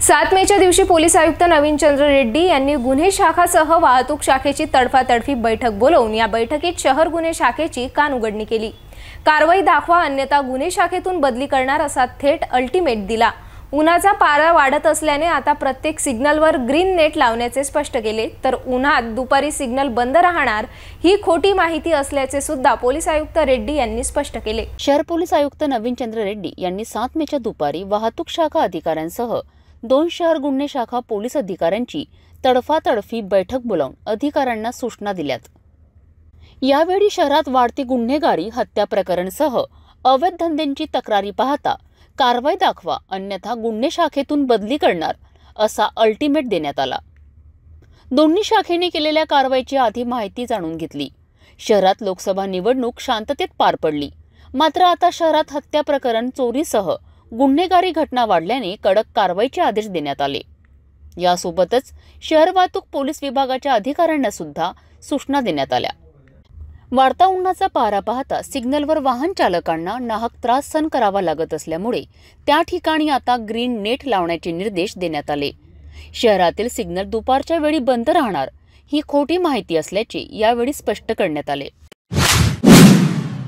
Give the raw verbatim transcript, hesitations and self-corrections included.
सात मेच्या दिवशी पोलीस आयुक्त नवीन चंद्र रेड्डी यांनी गुन्हे शाखासह वाहतूक शाखेची तडफातडफी बैठक बोलावून या बैठकीत शहर गुन्हे शाखेची कानउघडणी केली। कारवाई दाखवा अन्यथा गुन्हे शाखेतून बदली करणार असा थेट अल्टिमेट दिला। उन्हाचा पारा वाढत असल्याने आता प्रत्येक सिग्नलवर ग्रीन नेट लावण्याचे स्पष्ट केले, तर उन्हात दुपारी सिग्नल बंद राहणार ही खोटी माहिती असल्याचे सुद्धा पोलीस आयुक्त रेड्डी यांनी स्पष्ट केले। शहर पोलीस आयुक्त नवीन चंद्र रेड्डी यांनी सात मेच्या दुपारी वाहतूक शाखा अधिकाऱ्यांसह दोन शहर गुन्हे शाखा पोलीस अधिकाऱ्यांची तडफातडफी बैठक बोलावून अधिकाऱ्यांना सूचना दिल्यात। यावेळी शहरात वाढती गुन्हेगारी, हत्या प्रकरणसह अवैध धंद्यांची तक्रारी पाहता कारवाई दाखवा अन्यथा गुन्हे शाखेतून बदली करणार असा अल्टिमेट देण्यात आला। दोन्ही शाखेने केलेल्या कारवाईची आधी माहिती जाणून घेतली। शहरात लोकसभा निवडणूक शांततेत पार पडली, मात्र आता शहरात हत्या प्रकरण, चोरीसह गुन्हेगारी घटना वाढल्याने कडक कारवाईचे आदेश देण्यात आले। यासोबतच शहर वाहतूक पोलीस विभागाच्या अधिकाऱ्यांना सुद्धा सूचना देण्यात आल्या। वाढता उन्हाचा पारा पाहता सिग्नलवर वाहन चालकांना नाहक त्रास सहन करावा लागत असल्यामुळे त्या ठिकाणी आता ग्रीन नेट लावण्याचे निर्देश देण्यात आले। शहरातील सिग्नल दुपारच्या वेळी बंद राहणार ही खोटी माहिती असल्याचे यावेळी स्पष्ट करण्यात आले।